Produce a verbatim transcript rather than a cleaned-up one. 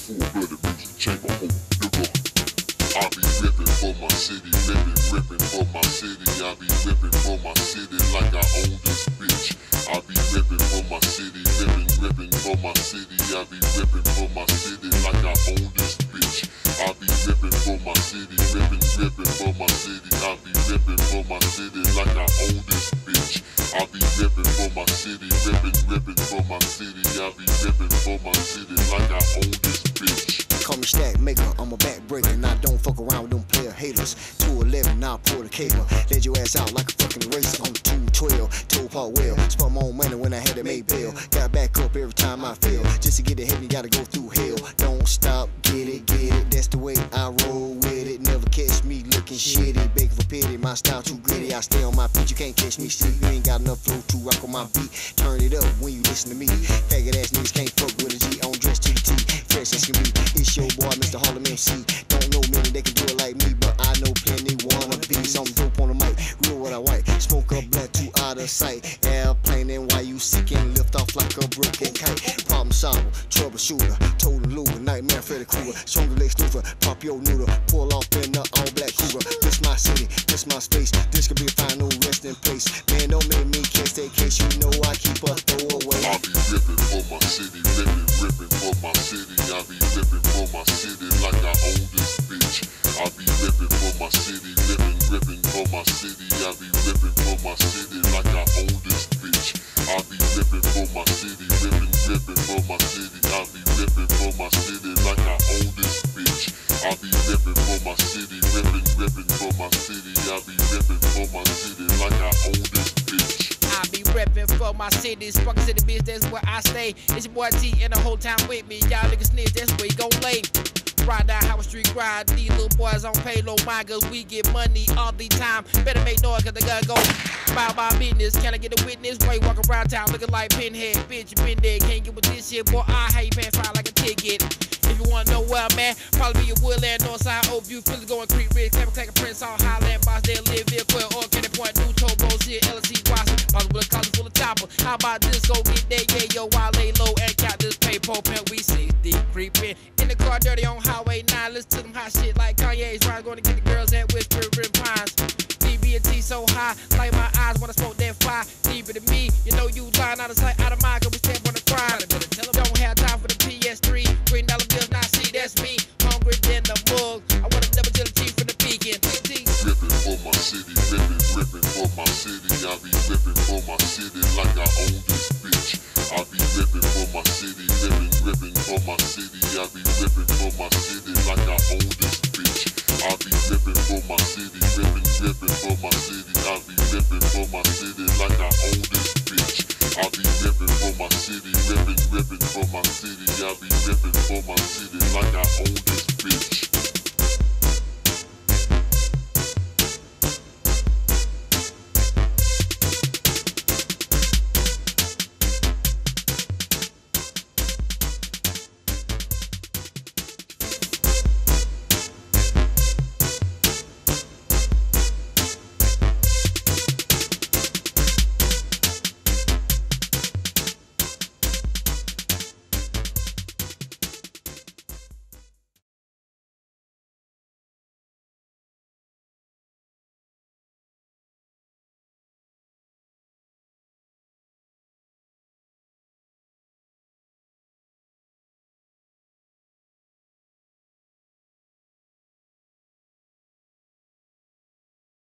full-blooded music chamber, oh, nigga. I be rippin' for my city, rippin', rippin' for my city. I be rippin' for my city like I own this bitch. I be rippin' for my city, rippin', rippin' for my city. I be rippin' for my city like I own this bitch. I be rippin' for my city, rippin', rippin' for my city. I be rippin' for my city like I own this bitch. I be rippin' for my city, rippin', rippin' for my city. I be rippin' for my city like I own this bitch. Call me stack maker, I'm a backbreaker, and I don't fuck around with them player haters. two eleven, now I pull the cable. Let your ass out like a fucking eraser. I'm two twelve, toe part well. Spent my own money when I had to make bail. Got back up every time I fail. Just to get to heaven, you gotta go through hell. Don't stop, get it, get it. That's the way I roll with it. Never catch me looking shitty, begging for pity. My style too gritty. I stay on my feet, you can't catch me sleep. You ain't got enough flow to rock on my beat. Turn it up when you listen to me. Faggot ass niggas can't fuck with a G. On dress to the T, fresh as can be. It's your boy, Mister Harlem M C. Don't know many they can do it like me, but I know plenty wanna be. Some dope on the mic, real what I white. Smoke up black too out of sight. Airplane and why you sick and lift off like a broken kite. Problem solver, troubleshooter, total looter, nightmare Freddy Krueger. Stronger Lex Luthor, pop your noodle, pull off in the all black Cougar. This my city, this my space. This could be a final resting place. Man, don't make me catch that case. You know I keep a throwaway. I be rippin' for my city, rippin', rippin' for my city. I be rippin' for my city like I own this bitch. I be rippin' for my city, rippin', rippin' for my city. I be rippin' for my city like I own this bitch. I be rippin' for my city, rippin', rippin' for my city. I be rippin' for my city like I own this bitch. I be rippin' for my city, rippin', rippin' for my city. I be rippin' for my city like I own this bitch. I be reppin' for my city, Spark City, bitch, that's where I stay. It's your boy T and the whole time with me. Y'all niggas snitch, that's where you gon' lay. Ride down Howard Street, ride. These little boys on payload, my girls, we get money all the time. Better make noise, cause they gotta go about my business. Can I get a witness? Why you walk around town looking like Pinhead? Bitch, you been there, can't get with this shit. Boy, I hate paying fine like a ticket. If you wanna know where I'm at, probably be your Woodland, Northside, Oakview, Philly, going Creek Ridge, Clapper, Clacker, Prince, all Highland, Boss, there, live, Vehicle, or Candy Point, New Tobos, here, L S C, Watson, possible a college full of chopper. How about this? Go get that, yeah, yo, while lay low and count this paper, pimp, we six deep creeping. In the car, dirty on Highway nine, listen to them hot shit like Kanye's rhymes, going to get the girls at Whisper and Pines. D B and T so high, like my eyes when I smoke that fire. Deeper than me, you know you lying out of sight, out of mind, cause we step on the crime. Don't have time for the P S three, green dollar bills, now see, that's me. Hungry than the mug, I want a double jelly cheese from the beacon. Rippin' for my city, rippin', rippin' for my city. I be rippin' for my city like I own this bitch. I be rippin' for my city, rippin', rippin' for my city. I be rippin' for my city like I own this bitch. I be rippin' for my city, rippin', rippin' for my city. I be rippin' for my city like I own this bitch. I be rippin' for my city, rippin', rippin' for my city. I be rippin' for my city like I own this bitch.